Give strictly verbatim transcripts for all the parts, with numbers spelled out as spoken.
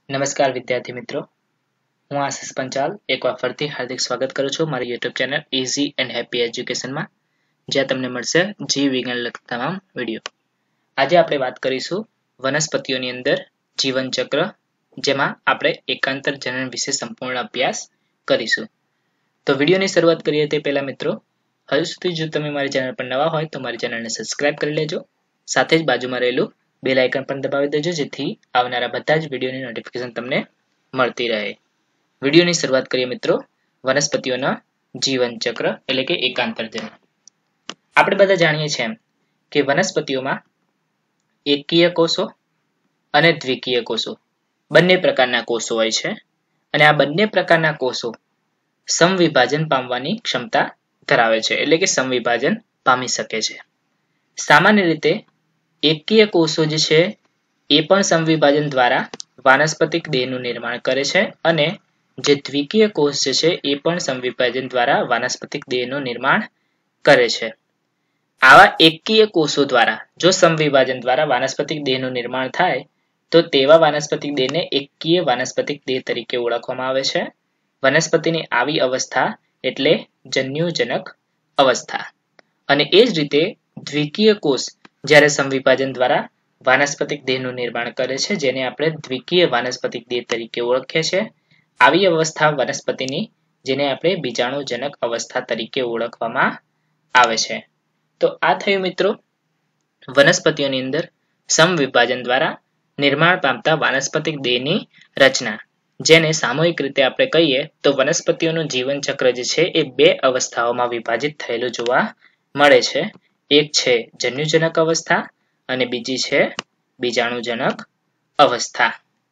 નમસ્કાર વિદ્યાર્થી મિત્રો, હું આશિષ પંચાલ એકવાર ફરીથી હાર્દિક સ્વાગત કરું છું મારી YouTube channel easy and happy એજ્યુકેશનમાં, જ્યાં તમને મળશે જીવ વિજ્ઞાન લગતા તમામ વિડીયો. આજે આપણે વાત કરીશું વનસ્પતિઓની અંદર જીવન ચક્ર, જેમાં આપણે એકાંતર જનન વિશે સંપૂર્ણ અભ્યાસ કરીશું. તો વિડીયોની શરૂઆત કરીએ તે પહેલા મિત્રો, હજુ સુધી જો તમે મારી ચેનલ પર નવા હોય તો મારી ચેનલને સબસ્ક્રાઇબ કરી લેજો. સાથે જ બાજુમાં રહેલું બેલ આઇકન પણ દબાવી દેજો, જેથી આવનારા બધા જ વિડીયોની નોટિફિકેશન તમને મળતી રહે. વિડીયોની શરૂઆત કરીએ મિત્રો વનસ્પતિઓના જીવન ચક્ર એટલે કે એકાંતર જનન. આપણે બધા જાણીએ છીએ કે વનસ્પતિઓમાં એકકીય કોષો અને દ્વિકીય કોષો બંને પ્રકારના કોષો હોય છે, અને આ બંને પ્રકારના કોષો સમવિભાજન પામવાની ક્ષમતા ધરાવે છે, એટલે કે સમવિભાજન પામી શકે છે. સામાન્ય રીતે એકકીય કોષો જે છે એ પણ સમવિભાજન દ્વારા વાનસ્પતિક દેહનું નિર્માણ કરે છે, અને જે દ્વિકીય કોષ જે છે એ પણ સમવિભાજન દ્વારા વાનસ્પતિક દેહનું નિર્માણ કરે છે. આવા એકકીય કોષો દ્વારા જો સમવિભાજન દ્વારા વાનસ્પતિક દેહનું નિર્માણ થાય તો તેવા વાનસ્પતિક દેહને એકકીય વાનસ્પતિક દેહ તરીકે ઓળખવામાં આવે છે. વનસ્પતિની આવી અવસ્થા એટલે જન્યુજનક અવસ્થા. અને એ જ રીતે દ્વિકીય કોષ જ્યારે સમવિભાજન દ્વારા વાનસ્પતિક દેહનું નિર્માણ કરે છે, જેને આપણે દ્વિકીય વાનસ્પતિક દેહ તરીકે ઓળખીએ છીએ. આવી અવસ્થા વનસ્પતિની જેને આપણે બીજાણુજનક અવસ્થા તરીકે ઓળખવામાં આવે છે. તો આ થયું મિત્રો વનસ્પતિઓની અંદર સમવિભાજન દ્વારા નિર્માણ પામતા વાનસ્પતિક દેહની રચના, જેને સામૂહિક રીતે આપણે કહીએ તો વનસ્પતિઓનું જીવન ચક્ર જે છે એ બે અવસ્થાઓમાં વિભાજિત થયેલું જોવા મળે છે. એક છે જન્યુજનક અવસ્થા અને બીજી છે બીજાણુજનક અવસ્થા.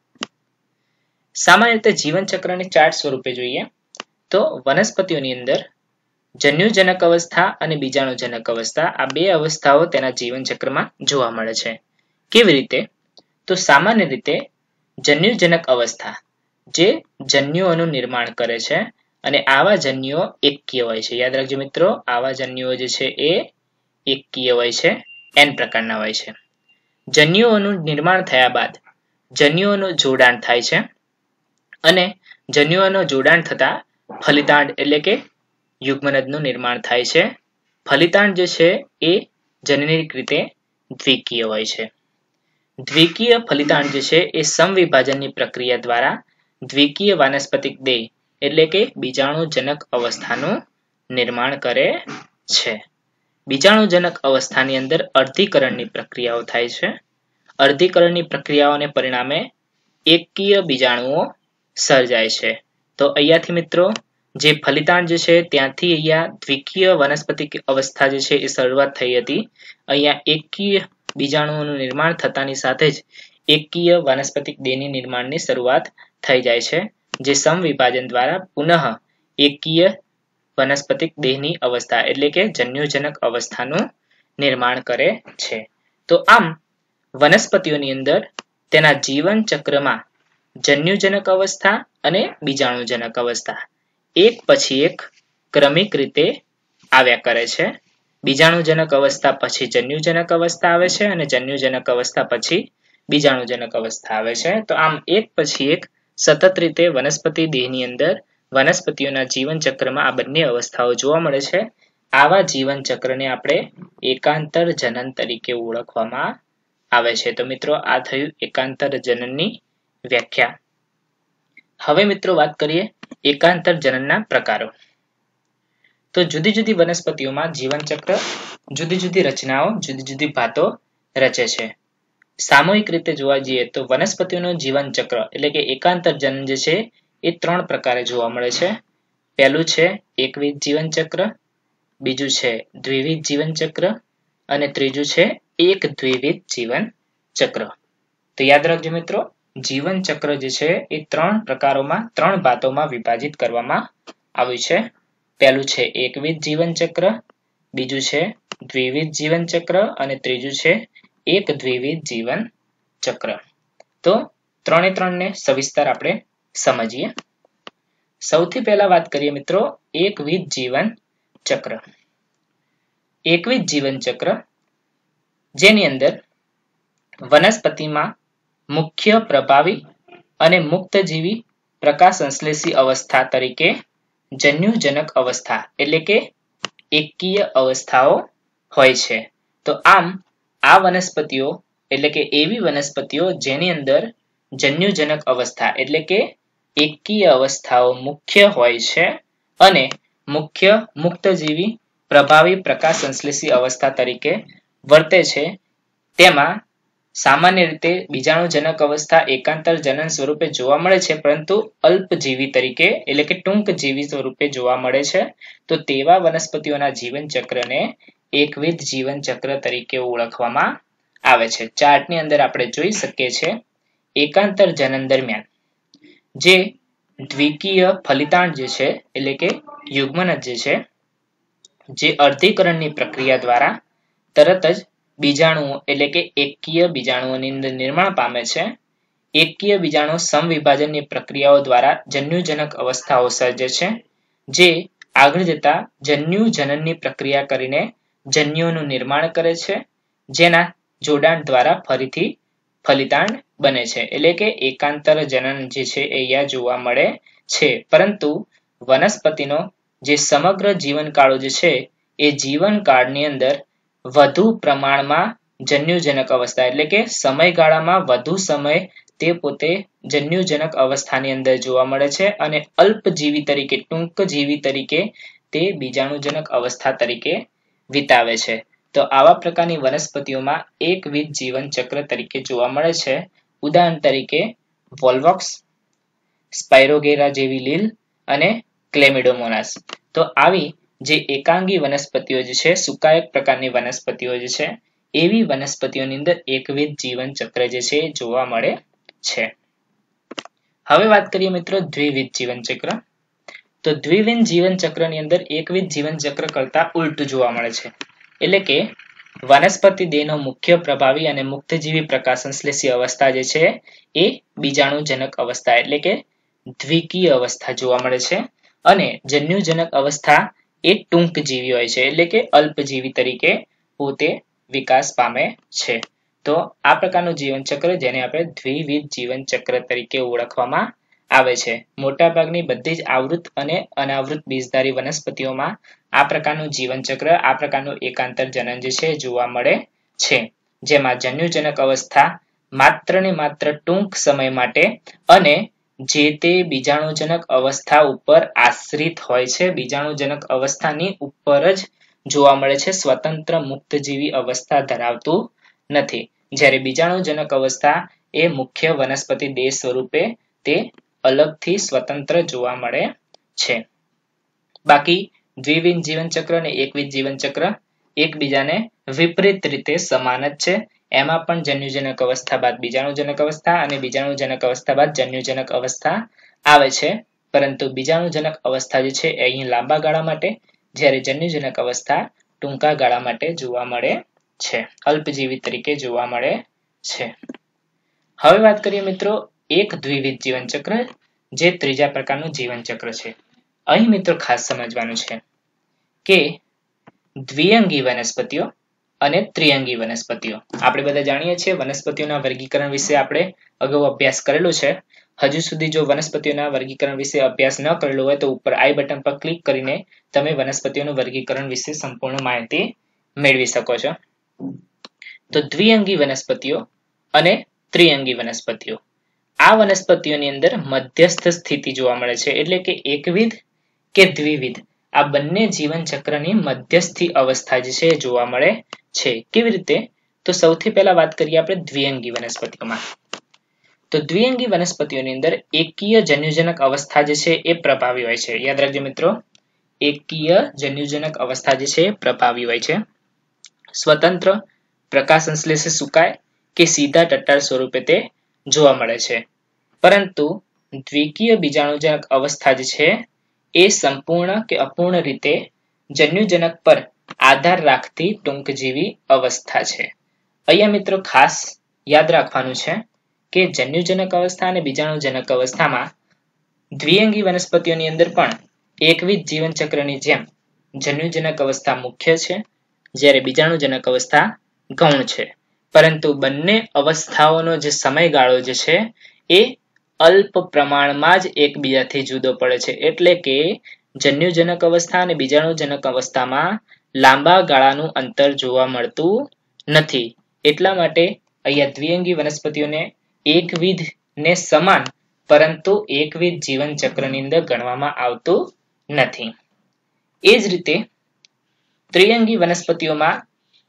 સામાન્ય રીતે જીવન ચક્રની ચાર્ટ સ્વરૂપે જોઈએ તો વનસ્પતિઓની અંદર જન્યુજનક અવસ્થા અને બીજાણુજનક અવસ્થા આ બે અવસ્થાઓ તેના જીવન ચક્રમાં જોવા મળે છે. કેવી રીતે? તો સામાન્ય રીતે જન્યુજનક અવસ્થા જે જન્યુઓનું નિર્માણ કરે છે, અને આવા જન્યુઓ એકકીય હોય છે. યાદ રાખજો મિત્રો, આવા જન્યુઓ જે છે એ એકકીય હોય છે, એન પ્રકારના હોય છે. જન્યુઓનું નિર્માણ થયા બાદ જન્યુઓનું જોડાણ થાય છે, અને જન્યુઓનું જોડાણ થતા ફલિતાંડ એટલે કે યુગ્મનદનું નિર્માણ થાય છે. ફલિતાંડ જે છે એ જનનિક રીતે દ્વિકીય હોય છે. દ્વિકીય ફલિતાંડ જે છે એ સમવિભાજનની પ્રક્રિયા દ્વારા દ્વિકીય વાનસ્પતિક દેહ એટલે કે બીજાણુજનક અવસ્થાનું નિર્માણ કરે છે. બીજાણુજનક અવસ્થાની અંદર અર્ધીકરણની પ્રક્રિયાઓ થાય છે. અર્ધીકરણની પ્રક્રિયાઓને પરિણામે એકકીય બીજાણુઓ સર્જાય છે. તો અહીંયાથી મિત્રો જે ફલિતાંડ જે છે ત્યાંથી અહીંયા દ્વિકીય વનસ્પતિક અવસ્થા જે છે એ શરૂઆત થઈ હતી. અહીંયા એકકીય બીજાણુઓનું નિર્માણ થતાની સાથે જ એકકીય વાનસ્પતિક દેહની નિર્માણની શરૂઆત થઈ જાય છે, જે સમવિભાજન દ્વારા પુનઃ એકકીય વનસ્પતિક દેહની અવસ્થા એટલે કે જન્યુજનક અવસ્થાનું નિર્માણ કરે છે. તો આમ વનસ્પતિઓની અંદર તેના જીવન ચક્રમાં જન્યુજનક અવસ્થા અને બીજાણુજનક અવસ્થા એક પછી એક ક્રમિક રીતે આવ્યા કરે છે. બીજાણુજનક અવસ્થા પછી જન્યુજનક અવસ્થા આવે છે, અને જન્યુજનક અવસ્થા પછી બીજાણુજનક અવસ્થા આવે છે. તો આમ એક પછી એક સતત રીતે વનસ્પતિ દેહની અંદર વનસ્પતિઓના જીવન ચક્રમાં આ બંને અવસ્થાઓ જોવા મળે છે. આવા જીવન ચક્રને આપણે એકાંતર જનન તરીકે ઓળખવામાં આવે છે. તો મિત્રો આ થયું એકાંતર જનનની વ્યાખ્યા. હવે મિત્રો વાત કરીએ એકાંતર જનનના પ્રકારો. તો જુદી જુદી વનસ્પતિઓમાં જીવન ચક્ર જુદી જુદી રચનાઓ જુદી જુદી ભાતો રચે છે. સામૂહિક રીતે જોવા જઈએ તો વનસ્પતિઓનું જીવન ચક્ર એટલે કે એકાંતર જનન જે છે એ ત્રણ પ્રકારે જોવા મળે છે. પહેલું છે એકવિધ જીવન ચક્ર, બીજું છે દ્વિવિધ જીવન ચક્ર, અને ત્રીજું છે એક દ્વિવિધ જીવન ચક્ર. તો યાદ રાખજો મિત્રો, જીવન ચક્ર જે છે એ ત્રણ પ્રકારોમાં ત્રણ ભાતોમાં વિભાજિત કરવામાં આવ્યું છે. પહેલું છે એકવિધ જીવન ચક્ર, બીજું છે દ્વિવિધ જીવન ચક્ર, અને ત્રીજું છે એક દ્વિવિધ જીવન ચક્ર. તો ત્રણે ત્રણને સવિસ્તર આપણે સમજીએ. સૌથી પહેલા વાત કરીએ મિત્રો એકવિધ જીવન ચક્ર. એકવિધ જીવન ચક્ર જેની અંદર વનસ્પતિમાં મુખ્ય પ્રભાવી અને મુક્તજીવી પ્રકાશ સંશ્લેષી અવસ્થા તરીકે જન્યુજનક અવસ્થા એટલે કે એકકીય અવસ્થાઓ હોય છે. તો આમ આ વનસ્પતિઓ એટલે કે એવી વનસ્પતિઓ જેની અંદર જન્યુજનક અવસ્થા એટલે કે એકકીય અવસ્થાઓ મુખ્ય હોય છે અને મુખ્ય મુક્તજીવી પ્રભાવી પ્રકાશ સંશ્લેષી અવસ્થા તરીકે વર્તે છે. તેમાં સામાન્ય રીતે બીજાણુજનક અવસ્થા એકાંતર જનન સ્વરૂપે જોવા મળે છે, પરંતુ અલ્પજીવી તરીકે એટલે કે ટૂંકજીવી સ્વરૂપે જોવા મળે છે. તો તેવા વનસ્પતિઓના જીવન ચક્રને એકવિધ જીવન ચક્ર તરીકે ઓળખવામાં આવે છે. ચાર્ટની અંદર આપણે જોઈ શકીએ છીએ એકાંતર જનન દરમિયાન જે દ્વિકીય ફલિતાંડ જે છે એટલે કે યુગ્મનજ જે છે જે અર્ધીકરણની પ્રક્રિયા દ્વારા તરત જ બીજાણુઓ એટલે કે એકકીય બીજાણુઓની અંદર નિર્માણ પામે છે. એકકીય બીજાણુ સમવિભાજનની પ્રક્રિયાઓ દ્વારા જન્યુજનક અવસ્થાઓ સર્જે છે, જે આગળ જતા જન્યુજનનની પ્રક્રિયા કરીને જન્યુઓનું નિર્માણ કરે છે, જેના જોડાણ દ્વારા ફરીથી ફલિતાંડ બને છે. એટલે કે એકાંતર જનન જે છે એ અહીંયા જોવા મળે છે. પરંતુ વનસ્પતિનો જે સમગ્ર જીવનકાળો જે છે એ જીવનકાળની અંદર વધુ પ્રમાણમાં જન્યુજનક અવસ્થા એટલે કે સમયગાળામાં વધુ સમય તે પોતે જન્યુજનક અવસ્થાની અંદર જોવા મળે છે અને અલ્પજીવી તરીકે ટૂંકજીવી તરીકે તે બીજાણુજનક અવસ્થા તરીકે વિતાવે છે. તો આવા પ્રકારની વનસ્પતિઓમાં એકવિધ જીવન ચક્ર તરીકે જોવા મળે છે. ઉદાહરણ તરીકે વોલ્વોક્સ, સ્પાયરોગેરા જેવી લીલ અને ક્લેમિડોમોનાસ. તો આવી જે એકાંગી વનસ્પતિઓ જે છે, સુકાયક પ્રકારની વનસ્પતિઓ જે છે, એવી વનસ્પતિઓની અંદર એકવિધ જીવન ચક્ર જે છે જોવા મળે છે. હવે વાત કરીએ મિત્રો દ્વિવિધ જીવન ચક્ર. તો દ્વિવિધ જીવન ચક્રની અંદર એકવિધ જીવન ચક્ર કરતા ઉલટું જોવા મળે છે. એટલે કે વનસ્પતિ દેહનો મુખ્ય પ્રભાવી અને મુક્તજીવી પ્રકાશ સંશ્લેષી અવસ્થા જે છે એ બીજાણુજનક અવસ્થા એટલે કે દ્વિકીય અવસ્થા જોવા મળે છે અને જન્યુજનક અવસ્થા એ ટૂંકજીવી હોય છે એટલે કે અલ્પજીવી તરીકે પોતે વિકાસ પામે છે. તો આ પ્રકારનું જીવન ચક્ર જેને આપણે દ્વિવિધ જીવન ચક્ર તરીકે ઓળખવામાં આવે છે. મોટાભાગની બધી જ આવૃત અને અનાવૃત બીજધારી વનસ્પતિઓમાં આ પ્રકારનું જીવન ચક્ર આ પ્રકારનું એકાંતર જનન જે છે જોવા મળે છે, જેમાં જન્યુજનક અવસ્થા માત્ર ને માત્ર ટૂંક સમય માટે અને જે તે બીજાણુજનક અવસ્થા ઉપર આશ્રિત હોય છે. બીજાણુજનક અવસ્થાની ઉપર જ જોવા મળે છે, સ્વતંત્ર મુક્તજીવી અવસ્થા ધરાવતું નથી. જ્યારે બીજાણુજનક અવસ્થા એ મુખ્ય વનસ્પતિ દેહ સ્વરૂપે તે અલગથી સ્વતંત્ર જોવા મળે છે. બાકી દ્વિવિધ જીવન ચક્ર અને એકવિધ જીવન ચક્ર એકબીજાને વિપરીત રીતે સમાન જ છે. એમાં પણ જન્યુજનક અવસ્થા બાદ બીજાણુજનક અવસ્થા અને બીજાણુજનક અવસ્થા બાદ જન્યુજનક અવસ્થા આવે છે. પરંતુ બીજાણુજનક અવસ્થા જે છે એ અહીં લાંબા ગાળા માટે, જ્યારે જન્યુજનક અવસ્થા ટૂંકા ગાળા માટે જોવા મળે છે, અલ્પજીવી તરીકે જોવા મળે છે. હવે વાત કરીએ મિત્રો એક દ્વિવિધ જીવન ચક્ર, જે ત્રીજા પ્રકારનું જીવન ચક્ર છે. અહીં મિત્રો ખાસ સમજવાનું છે કે દ્વિઅંગી વનસ્પતિઓ અને ત્રિઅંગી વનસ્પતિઓ. આપણે બધા જાણીએ છીએ વનસ્પતિઓના વર્ગીકરણ વિશે આપણે અગાઉ અભ્યાસ કરેલો છે. હજુ સુધી જો વનસ્પતિઓના વર્ગીકરણ વિશે અભ્યાસ ન કરેલો હોય તો ઉપર આઈ બટન પર ક્લિક કરીને તમે વનસ્પતિઓનું વર્ગીકરણ વિશે સંપૂર્ણ માહિતી મેળવી શકો છો. તો દ્વિઅંગી વનસ્પતિઓ અને ત્રિઅંગી વનસ્પતિઓ, આ વનસ્પતિઓની અંદર મધ્યસ્થ સ્થિતિ જોવા મળે છે. એટલે કે એકવિધ કે દ્વિવિધ આ બંને જીવન ચક્રની મધ્યસ્થી અવસ્થા જે છે જોવા મળે છે. કેવી રીતે? તો સૌથી પહેલા વાત કરીએ આપણે દ્વિઅંગી વનસ્પતિઓમાં. તો દ્વિઅંગી વનસ્પતિઓની અંદર એકકીય જન્યુજનક અવસ્થા જે છે એ પ્રભાવી હોય છે. યાદ રાખજો મિત્રો, એકકીય જન્યુજનક અવસ્થા જે છે એ પ્રભાવી હોય છે. સ્વતંત્ર પ્રકાશ સંશ્લેષી સુકાય કે સીધા ટટ્ટાર સ્વરૂપે તે જોવા મળે છે. પરંતુ દ્વિકીય બીજાણુજનક અવસ્થા જે છે એ સંપૂર્ણ કે અપૂર્ણ રીતે જન્યુજનક પર આધાર રાખતી ટૂંકજીવી અવસ્થા છે. અહીંયા મિત્રો ખાસ યાદ રાખવાનું છે કે જન્યુજનક અવસ્થા અને બીજાણુજનક અવસ્થામાં દ્વિઅંગી વનસ્પતિઓની અંદર પણ એકવિધ જીવન ચક્રની જેમ જન્યુજનક અવસ્થા મુખ્ય છે, જ્યારે બીજાણુજનક અવસ્થા ગૌણ છે. પરંતુ બંને અવસ્થાઓનો જે સમયગાળો જે છે એ અલ્પ પ્રમાણમાં જ એકબીજાથી જુદો પડે છે. એટલે કે જન્યુજનક અવસ્થા અને બીજાણુજનક અવસ્થામાં લાંબા ગાળાનું અંતર જોવા મળતું નથી. એટલા માટે અહીંયા દ્વિઅંગી વનસ્પતિઓને એકવિધ ને સમાન પરંતુ એકવિધ જીવન ચક્રની અંદર ગણવામાં આવતું નથી. એ જ રીતે ત્રિઅંગી વનસ્પતિઓમાં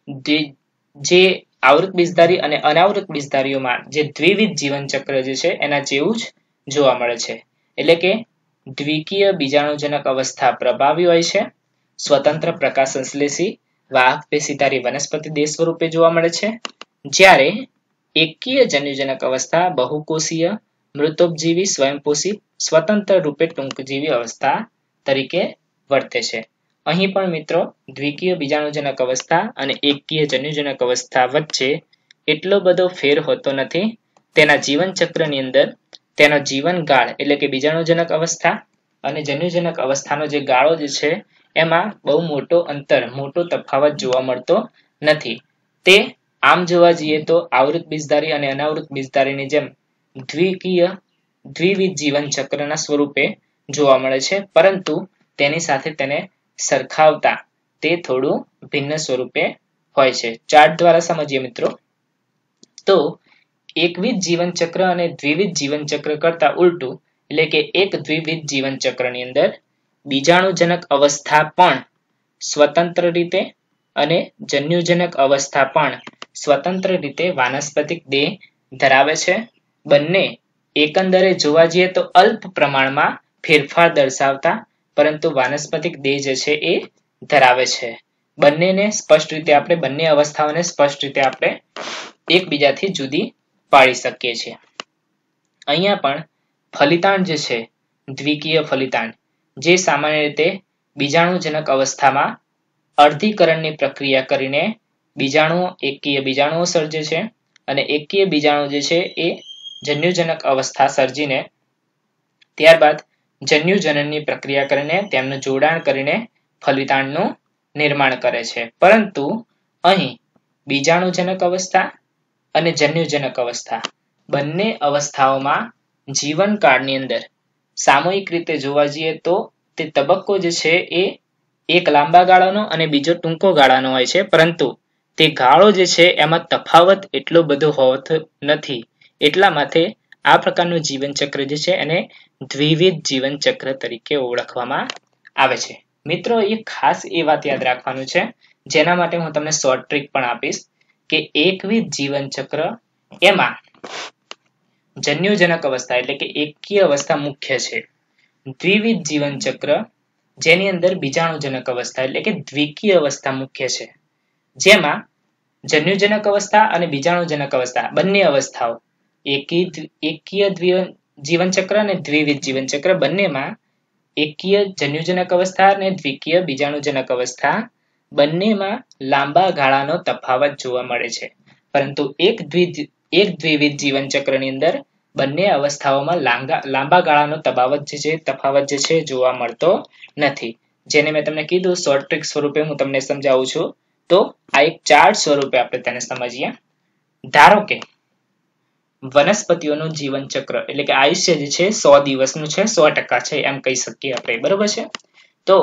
જે આવૃત બીજધારી અને અનાવૃત બીજધારીઓમાં જે દ્વિવિધ જીવન ચક્ર જે છે એના જેવું જ જોવા મળે છે. એટલે કે દ્વિકીય બીજાણુજનક અવસ્થા પ્રભાવી હોય છે. સ્વતંત્ર પ્રકાશ સંશ્લેષી વાહક પેશીધારી વનસ્પતિ દેહ સ્વરૂપે જોવા મળે છે. જ્યારે એકકીય જન્યુજનક અવસ્થા બહુકોષીય મૃતોપજીવી સ્વયંપોષી સ્વતંત્ર રૂપે ટૂંકજીવી અવસ્થા તરીકે વર્તે છે. અહીં પણ મિત્રો દ્વિકીય બીજાણુજનક અવસ્થા અને એકકીય જન્યુજનક અવસ્થા વચ્ચે એટલો બધો ફેર હોતો નથી. તેના જીવન ચક્રની અંદર તેનો જીવનકાળ એટલે કે બીજાણુજનક અવસ્થા અને જન્યુજનક અવસ્થાનો જે ગાળો જે છે એમાં બહુ મોટો અંતર મોટો તફાવત જોવા મળતો નથી. તે આમ જોવા જઈએ તો આવૃત બીજધારી અને અનાવૃત બીજધારીની જેમ દ્વિકીય દ્વિવિધ જીવન ચક્રના સ્વરૂપે જોવા મળે છે. પરંતુ તેની સાથે તેને સરખાવતા તે થોડું ભિન્ન સ્વરૂપે હોય છે. ચાર્ટ દ્વારા સમજીએ મિત્રો તો એકવિધ જીવન ચક્ર અને દ્વિવિધ જીવન ચક્ર કરતા ઉલટું એટલે કે એક દ્વિવિધ જીવન ચક્રની અંદર બીજાણુજનક અવસ્થા પણ સ્વતંત્ર રીતે અને જન્યુજનક અવસ્થા પણ સ્વતંત્ર રીતે વાનસ્પતિક દેહ ધરાવે છે. બંને એકંદરે જોવા જઈએ તો અલ્પ પ્રમાણમાં ફેરફાર દર્શાવતા પરંતુ વાનસ્પતિક દેહ જે છે એ ધરાવે છે. બંનેને સ્પષ્ટ રીતે આપણે બંને અવસ્થાઓને સ્પષ્ટ રીતે આપણે એકબીજાથી જુદી પાડી શકીએ છીએ. અહીંયા પણ ફલિતાંડ જે છે દ્વિકીય ફલિતાંડ જે સામાન્ય રીતે બીજાણુજનક અવસ્થામાં અર્ધીકરણની પ્રક્રિયા કરીને બીજાણુઓ એકકીય બીજાણુઓ સર્જે છે અને એકકીય બીજાણુ જે છે એ જન્યુજનક અવસ્થા સર્જીને ત્યારબાદ જન્યુજનનની પ્રક્રિયા કરીને તેમનું જોડાણ કરીને ફલિતાંડનું નિર્માણ કરે છે. પરંતુ અહીં બીજાણુજનક અવસ્થા અને જન્યુજનક અવસ્થા બંને અવસ્થાઓમાં જીવનકાળની અંદર સામૂહિક રીતે જોવા જઈએ તો તે તબક્કો જે છે એ એક લાંબા ગાળાનો અને બીજો ટૂંકો ગાળાનો હોય છે. પરંતુ તે ગાળો જે છે એમાં તફાવત એટલો બધો હોતો નથી. એટલા માટે આ પ્રકારનું જીવન ચક્ર જે છે એને દ્વિવિધ જીવન ચક્ર તરીકે ઓળખવામાં આવે છે. મિત્રો એ ખાસ એ વાત યાદ રાખવાનું છે જેના માટે હું તમને શોર્ટ ટ્રીક પણ આપીશ કે એકવિધ જીવન ચક્ર એમાં જન્યુજનક અવસ્થા એટલે કે એકકીય અવસ્થા મુખ્ય છે. દ્વિવિધ જીવન ચક્ર જેની અંદર બીજાણુજનક અવસ્થા એટલે કે દ્વિકીય અવસ્થા મુખ્ય છે. જેમાં જન્યુજનક અવસ્થા અને બીજાણુજનક અવસ્થા બંને અવસ્થાઓ એકકીય જીવન ચક્ર અને દ્વિવિધ જીવન ચક્ર બંનેમાં એકકીય જન્યુજનક અવસ્થા અને દ્વિકીય બીજાણુજનક અવસ્થા બંનેમાં લાંબા ગાળાનો તફાવત જોવા મળે છે. પરંતુ એક દ્વિ એક દ્વિવિધ જીવન ચક્રની અંદર બંને અવસ્થાઓમાં લાંબા લાંબા ગાળાનો તફાવત જે છે તફાવત જે છે જોવા મળતો નથી. જેને મેં તમને કીધું શોર્ટ ટ્રીક સ્વરૂપે હું તમને સમજાવું છું. તો આ એક ચાર્ટ સ્વરૂપે આપણે તેને સમજીએ. ધારો કે વનસ્પતિઓનું જીવન ચક્ર એટલે કે આયુષ્ય જે છે સો દિવસનું છે, સો ટકા છે એમ કહી શકીએ આપણે. બરોબર છે. તો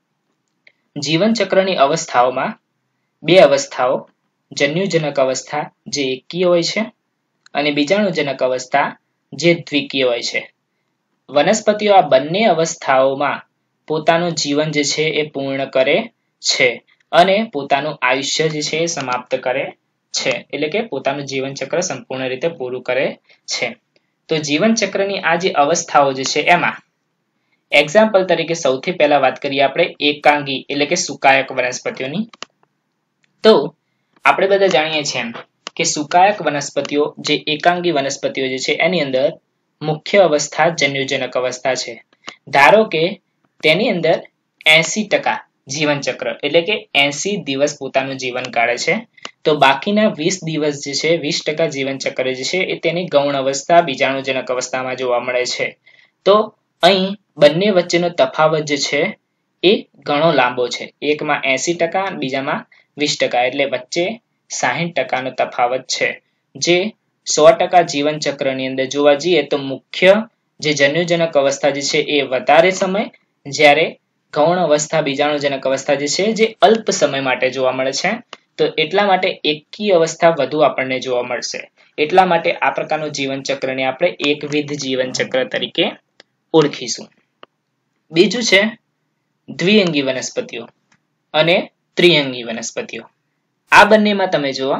જીવન ચક્રની અવસ્થાઓમાં બે અવસ્થાઓ જન્યુજનક અવસ્થા જે એકકીય હોય છે અને બીજાણુજનક અવસ્થા જે દ્વિકીય હોય છે. વનસ્પતિઓ આ બંને અવસ્થાઓમાં પોતાનું જીવન જે છે એ પૂર્ણ કરે છે અને પોતાનું આયુષ્ય જે છે એ સમાપ્ત કરે છે. એટલે કે પોતાનું જીવન ચક્ર સંપૂર્ણ રીતે પૂરું કરે છે. તો જીવન ચક્રની આ જે અવસ્થાઓ જે છે એમાં એક્ઝામ્પલ તરીકે સૌથી પહેલા વાત કરીએ આપણે એકાંગી એટલે કે સુકાયક વનસ્પતિઓની. તો આપણે બધા જાણીએ છીએ એમ કે સુકાયક વનસ્પતિઓ જે એકાંગી વનસ્પતિઓ જે છે એની અંદર મુખ્ય અવસ્થા જન્યુજનક અવસ્થા છે. ધારો કે તેની અંદર એસી ટકા જીવન ચક્ર એટલે કે એસી દિવસ પોતાનું જીવન કાઢે છે. તો બાકીના વીસ દિવસ જે છે વીસ ટકા જીવન ચક્ર જે છે એ તેની ગૌણ અવસ્થા બીજાણુજનક અવસ્થામાં જોવા મળે છે. તો અહીં બંને વચ્ચેનો તફાવત જે છે એ ઘણો લાંબો છે. એકમાં એસી ટકા બીજામાં વીસ ટકા એટલે વચ્ચે સાહીઠ ટકાનો તફાવત છે. જે સો ટકા જીવન ચક્રની અંદર જોવા જઈએ તો મુખ્ય જે જન્યુજનક અવસ્થા જે છે એ વધારે સમય, જ્યારે ગૌણ અવસ્થા બીજાણુજનક અવસ્થા જે છે જે અલ્પ સમય માટે જોવા મળે છે. તો એટલા માટે એકી અવસ્થા વધુ આપણને જોવા મળશે. એટલા માટે આ પ્રકારનું જીવન ચક્રને આપણે એકવિધ જીવન ચક્ર તરીકે ઓળખીશું. બીજું છે દ્વિઅંગી વનસ્પતિઓ અને ત્રિઅંગી વનસ્પતિઓ. આ બંનેમાં તમે જુઓ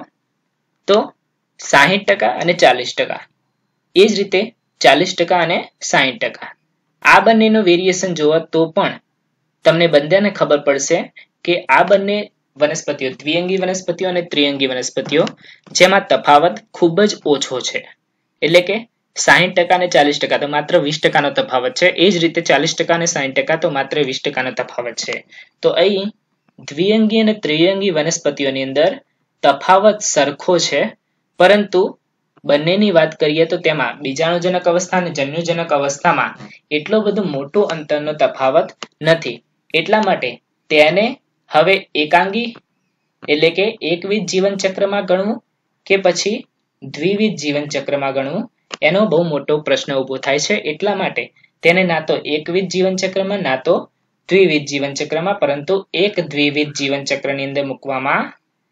તો સાહીઠ ટકા અને ચાલીસ ટકા, એ જ રીતે ચાલીસ ટકા અને સાહીઠ ટકા. આ બંનેનું વેરિએશન જોવો તો પણ તમને બંનેને ખબર પડશે કે આ બંને વનસ્પતિઓ દ્વિઅંગી વનસ્પતિઓ અને ત્રિઅંગી વનસ્પતિઓ જેમાં તફાવત ખૂબ જ ઓછો છે. એટલે કે સાહીઠ ટકા અને ચાલીસ ટકા તો માત્ર વીસ ટકાનો તફાવત છે. એ જ રીતે ચાલીસ ટકા અને સાહીઠ ટકા તો માત્ર વીસ ટકાનો તફાવત છે. તો અહીં દ્વિઅંગી અને ત્રિઅંગી વનસ્પતિઓની અંદર તફાવત સરખો છે, પરંતુ બંનેની વાત કરીએ તો તેમાં બીજાણુજનક અવસ્થા અને જન્યુજનક અવસ્થામાં એટલો બધો મોટો અંતરનો તફાવત નથી. એટલા માટે તેને હવે એકાંગી એટલે કે એકવિધ જીવન ચક્રમાં ગણવું કે પછી દ્વિવિધ જીવન ચક્રમાં ગણવું એનો બહુ મોટો પ્રશ્ન ઉભો થાય છે. એટલા માટે તેને ના તો એકવિધ જીવન ચક્રમાં ના તો દ્વિવિધ જીવન ચક્રમાં પરંતુ એક દ્વિવિધ જીવન ચક્રની અંદર મૂકવામાં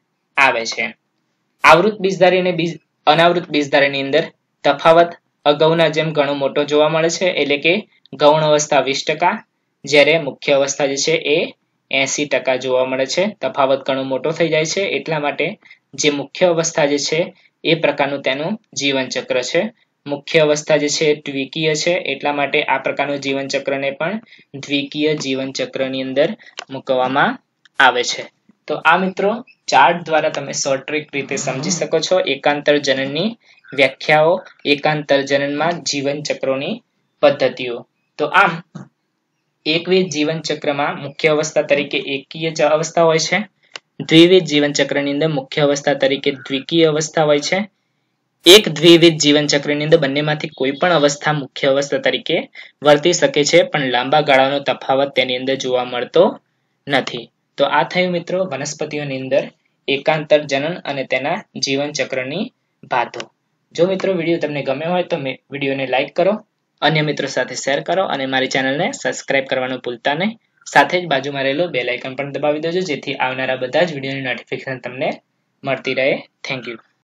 આવે છે. આવૃત બીજધારી અને બીજ અનાવૃત બીજધારીની અંદર તફાવત અગાઉના જેમ ઘણો મોટો જોવા મળે છે. એટલે કે ગૌણ અવસ્થા વીસ ટકા, જ્યારે મુખ્ય અવસ્થા જે છે એ એસી ટકા જોવા મળે છે. તફાવત ઘણો મોટો થઈ જાય છે. એટલા માટે જે મુખ્ય અવસ્થા જે છે એ પ્રકારનું તેનું જીવન ચક્ર છે. મુખ્ય અવસ્થા જે છે દ્વિકીય છે. એટલા માટે આ પ્રકારનું જીવન ચક્રને પણ દ્વિકીય જીવન ચક્રની અંદર મૂકવામાં આવે છે. તો આ મિત્રો ચાર્ટ દ્વારા તમે શોર્ટ ટ્રીક રીતે સમજી શકો છો એકાંતર જનનની વ્યાખ્યાઓ, એકાંતર જનનમાં જીવન ચક્રોની પદ્ધતિઓ. તો આમ એકવિધ જીવન ચક્રમાં મુખ્ય અવસ્થા તરીકે એકીય અવસ્થા હોય છે. દ્વિવિધ જીવન ચક્રની અંદર મુખ્ય અવસ્થા તરીકે દ્વિકીય અવસ્થા હોય છે. એક દ્વિવિધ જીવન ચક્રની અંદર બંનેમાંથી કોઈ પણ અવસ્થા મુખ્ય અવસ્થા તરીકે વર્તી શકે છે, પણ લાંબા ગાળાનો તફાવત તેની અંદર જોવા મળતો નથી. તો આ થયું મિત્રો વનસ્પતિઓની અંદર એકાંતર જનન અને તેના જીવન ચક્રની ભાતો. જો મિત્રો વિડીયો તમને ગમ્યો હોય તો વિડીયોને લાઈક કરો, અન્ય મિત્રો સાથે શેર કરો અને મારી ચેનલને સબસ્ક્રાઇબ કરવાનું ભૂલતા નહીં. સાથે જ બાજુમાં રહેલું બેલ આઇકન પણ દબાવી દેજો, જેથી આવનારા બધા જ વિડીયોની નોટિફિકેશન તમને મળતી રહે. Thank you.